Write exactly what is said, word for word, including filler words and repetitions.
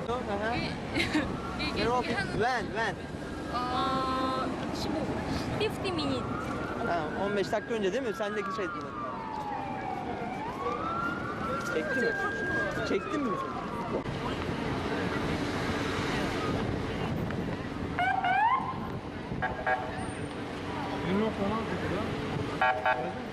Aha. 이게 You're 이게 walking. 한 When? When? 어, 십오, fifty minutes. Ha, on beş dakika önce değil mi? Sendeki şey değil mi? Çekti mi? Çektin mi? Yuno falan dedi ya.